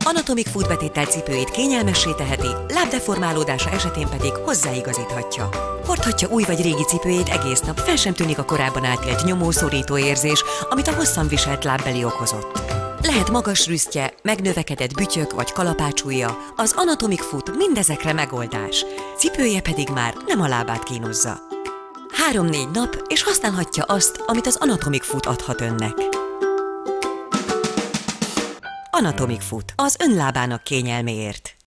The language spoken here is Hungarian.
Anatomic Foot betételt cipőjét kényelmessé teheti, lábdeformálódása esetén pedig hozzáigazíthatja. Hordhatja új vagy régi cipőjét egész nap, fel sem tűnik a korábban átélt nyomó-szorító érzés, amit a hosszan viselt lábbeli okozott. Lehet magas rüsztje, megnövekedett bütyök vagy kalapácsúlya, az Anatomic Foot mindezekre megoldás. Cipője pedig már nem a lábát kínozza. 3-4 nap, és használhatja azt, amit az Anatomic Foot adhat önnek. Anatomic Foot, az ön lábának kényelméért.